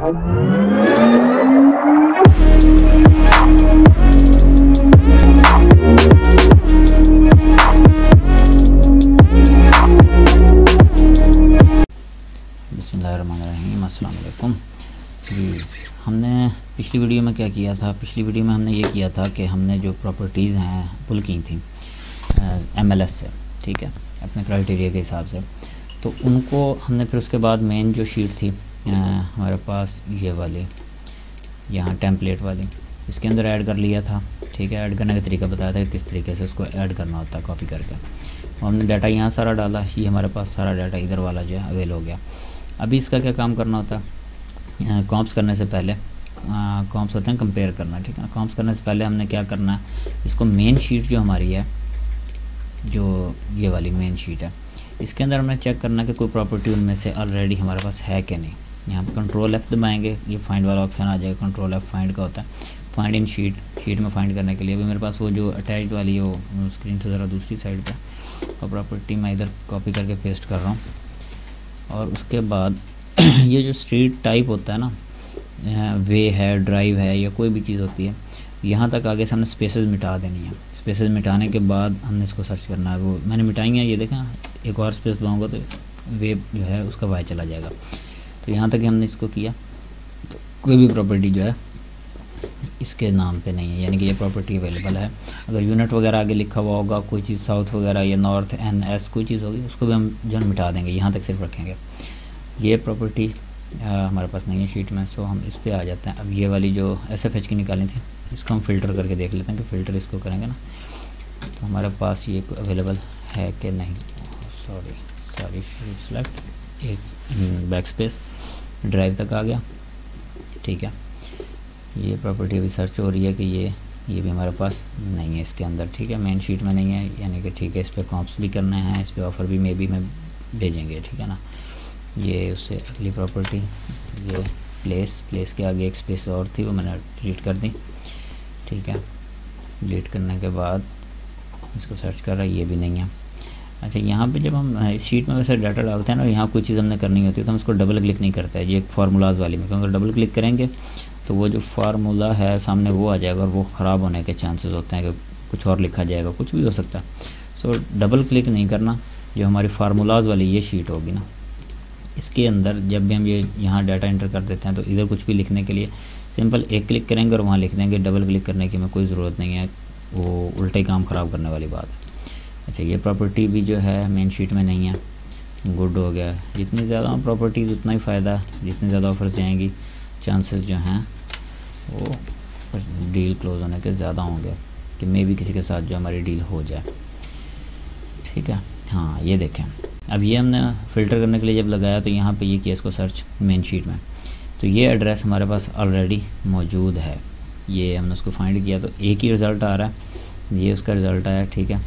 बिस्मिल्लाहिर्रहमानिर्रहीम, अस्सलाम वालेकुम जी। हमने पिछली वीडियो में क्या किया था? पिछली वीडियो में हमने ये किया था कि हमने जो प्रॉपर्टीज़ हैं पुल की थी MLS से, ठीक है, अपने क्राइटेरिया के हिसाब से। तो उनको हमने फिर उसके बाद मेन जो शीट थी हमारे पास ये वाली, यहाँ टेम्पलेट वाली, इसके अंदर ऐड कर लिया था, ठीक है। ऐड करने का तरीका बताया था कि किस तरीके से उसको ऐड करना होता है कॉपी करके। और हमने डाटा यहाँ सारा डाला, ये हमारे पास सारा डाटा इधर वाला जो है अवेल हो गया। अभी इसका क्या काम करना होता है? कॉम्प्स करने से पहले, कॉम्प्स होते हैं कंपेयर करना, ठीक है ना। कॉम्प्स करने से पहले हमने क्या करना है, इसको मेन शीट जो हमारी है, जो ये वाली मेन शीट है, इसके अंदर हमने चेक करना है कि कोई प्रॉपर्टी उनमें से ऑलरेडी हमारे पास है कि नहीं। यहाँ पर कंट्रोल F दबाएंगे, ये फाइंड वाला ऑप्शन आ जाएगा। कंट्रोल F फाइंड का होता है, फाइंड इन शीट में फाइंड करने के लिए। अभी मेरे पास वो जो अटैच्ड वाली है वो स्क्रीन से ज़रा दूसरी साइड पे, और प्रॉपर्टी मैं इधर कॉपी करके पेस्ट कर रहा हूँ। और उसके बाद ये जो स्ट्रीट टाइप होता है ना, वे है, ड्राइव है, या कोई भी चीज़ होती है, यहाँ तक आगे से हमने स्पेसेस मिटा देनी है। स्पेसेस मिटाने के बाद हमने इसको सर्च करना है। वो मैंने मिटाई है, ये देखें, एक और स्पेस दबाऊँगा तो वे जो है उसका वाई चला जाएगा। तो यहाँ तक ही हमने इसको किया। कोई भी प्रॉपर्टी जो है इसके नाम पे नहीं है, यानी कि ये प्रॉपर्टी अवेलेबल है। अगर यूनिट वगैरह आगे लिखा हुआ होगा, कोई चीज़ साउथ वगैरह या नॉर्थ NS कोई चीज़ होगी, उसको भी हम जो मिटा देंगे, यहाँ तक सिर्फ रखेंगे। ये प्रॉपर्टी हमारे पास नहीं है शीट में, सो हम इस पर आ जाते हैं। अब ये वाली जो SFH की निकाली थी, इसको हम फ़िल्टर करके देख लेते हैं कि फ़िल्टर इसको करेंगे ना तो हमारे पास ये अवेलेबल है कि नहीं। सॉरी सेलेक्ट, एक बैक स्पेस, ड्राइव तक आ गया, ठीक है। ये प्रॉपर्टी अभी सर्च हो रही है कि ये भी हमारे पास नहीं है इसके अंदर, ठीक है, मेन शीट में नहीं है, यानी कि ठीक है। इस पर कॉम्प्स भी करने हैं, इस पर ऑफ़र भी मे बी में भेजेंगे, ठीक है ना। ये उससे अगली प्रॉपर्टी, ये प्लेस के आगे एक स्पेस और थी, वो मैंने डिलीट कर दी, ठीक है। डिलीट करने के बाद इसको सर्च कर रहा है, ये भी नहीं है। अच्छा, यहाँ पे जब हम इस शीट में वैसे डाटा डालते हैं ना, यहाँ कोई चीज़ हमने करनी होती है तो हम इसको डबल क्लिक नहीं करते हैं। ये फार्मूलाज वाली में, क्योंकि डबल क्लिक करेंगे तो वो जो फार्मूला है सामने वो आ जाएगा, और वो ख़राब होने के चांसेस होते हैं कि कुछ और लिखा जाएगा, कुछ भी हो सकता है। सो डबल क्लिक नहीं करना। जो हमारी फार्मूलाज वाली ये शीट होगी ना, इसके अंदर जब भी हम ये यहाँ डाटा एंटर कर देते हैं तो इधर कुछ भी लिखने के लिए सिंपल एक क्लिक करेंगे और वहाँ लिख देंगे। डबल क्लिक करने की हमें कोई ज़रूरत नहीं है, वो उल्टे काम ख़राब करने वाली बात है। अच्छा, ये प्रॉपर्टी भी जो है मेन शीट में नहीं है, गुड हो गया। जितनी ज़्यादा प्रॉपर्टीज़ उतना ही फ़ायदा, जितनी ज़्यादा ऑफर्स जाएंगी चांसेस जो हैं वो डील क्लोज होने के ज़्यादा होंगे, कि मे भी किसी के साथ जो हमारी डील हो जाए, ठीक है। हाँ, ये देखें, अब ये हमने फ़िल्टर करने के लिए जब लगाया तो यहाँ पे ये किया इसको सर्च मेन शीट में, तो ये एड्रेस हमारे पास ऑलरेडी मौजूद है। ये हमने उसको फाइंड किया तो एक ही रिज़ल्ट आ रहा है, ये उसका रिज़ल्ट आया, ठीक है,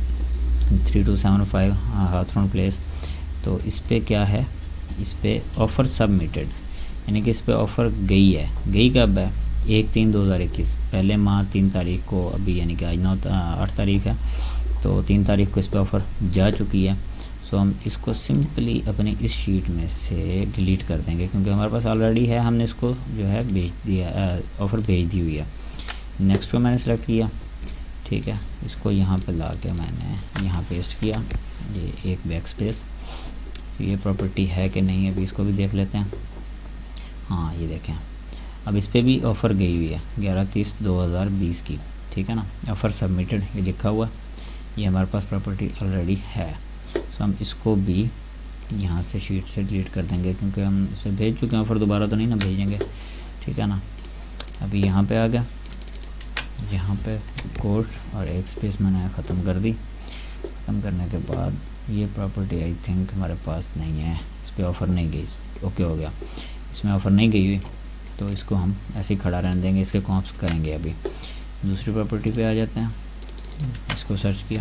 3275 हाथरन प्लेस। तो इस पर क्या है, इस पर ऑफ़र सबमिटेड, यानी कि इस पर ऑफ़र गई है। गई कब है? 1/3/2021, पहले माह 3 तारीख को, अभी यानी कि आज 8 तारीख है, तो 3 तारीख को इस पर ऑफ़र जा चुकी है। सो हम इसको सिंपली अपनी इस शीट में से डिलीट कर देंगे, क्योंकि हमारे पास ऑलरेडी है, हमने इसको जो है भेज दिया, ऑफ़र भेज दी हुई है। नेक्स्ट को मैंने सेलेक्ट किया, ठीक है, इसको यहाँ पे ला के मैंने यहाँ पेस्ट किया, ये एक बैक स्पेस। तो ये प्रॉपर्टी है कि नहीं, अभी इसको भी देख लेते हैं। हाँ, ये देखें, अब इस पर भी ऑफ़र गई हुई है 11/30/2020 की, ठीक है ना। ऑफ़र सबमिटेड ये लिखा हुआ, ये हमारे पास प्रॉपर्टी ऑलरेडी है। तो हम इसको भी यहाँ से शीट से डिलीट कर देंगे, क्योंकि हम इसे भेज चुके हैं ऑफ़र, दोबारा तो नहीं ना भेजेंगे, ठीक है ना। अभी यहाँ पे आ गया, यहाँ पे कोड और एक स्पेस मैंने ख़त्म कर दी। ख़त्म करने के बाद ये प्रॉपर्टी आई थिंक हमारे पास नहीं है, इस पर ऑफ़र नहीं गई, ओके हो गया, इसमें ऑफ़र नहीं गई हुई, तो इसको हम ऐसे ही खड़ा रहने देंगे, इसके कॉम्प्स करेंगे। अभी दूसरी प्रॉपर्टी पे आ जाते हैं, इसको सर्च किया,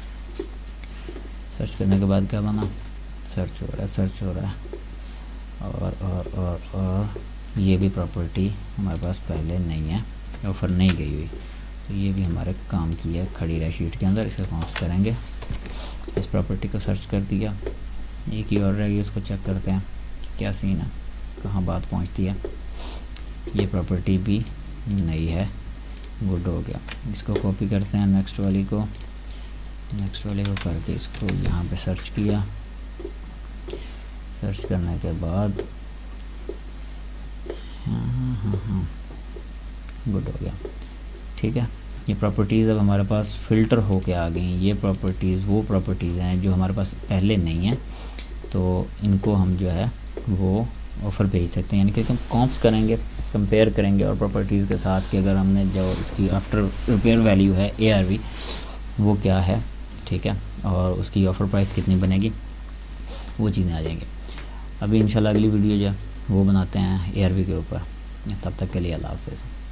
सर्च करने के बाद क्या बना, सर्च हो रहा है, और ये भी प्रॉपर्टी हमारे पास पहले नहीं है, ऑफ़र नहीं गई हुई, तो ये भी हमारे काम की है, खड़ी रहे शीट के अंदर। इसका कॉम्प्स करेंगे, इस प्रॉपर्टी को सर्च कर दिया, एक ही और रहेगी, उसको चेक करते हैं क्या सीन है, कहाँ बात पहुँचती है। ये प्रॉपर्टी भी नई है, गुड हो गया। इसको कॉपी करते हैं नेक्स्ट वाली को करके इसको यहाँ पे सर्च किया। सर्च करने के बाद हाँ गुड हो गया, ठीक है। ये प्रॉपर्टीज़ अब हमारे पास फ़िल्टर हो के आ गई। ये प्रॉपर्टीज़ वो प्रॉपर्टीज़ हैं जो हमारे पास पहले नहीं हैं, तो इनको हम जो है वो ऑफ़र भेज सकते हैं। यानी कि हम कॉम्प्स करेंगे, कंपेयर करेंगे और प्रॉपर्टीज़ के साथ कि अगर हमने जो इसकी आफ्टर रिपेयर वैल्यू है ARV वो क्या है, ठीक है, और उसकी ऑफ़र प्राइस कितनी बनेगी, वो चीज़ें आ जाएंगी। अभी इंशाल्लाह अगली वीडियो जो है वो बनाते हैं ARV के ऊपर। तब तक के लिए अल्लाह हाफ़िज़।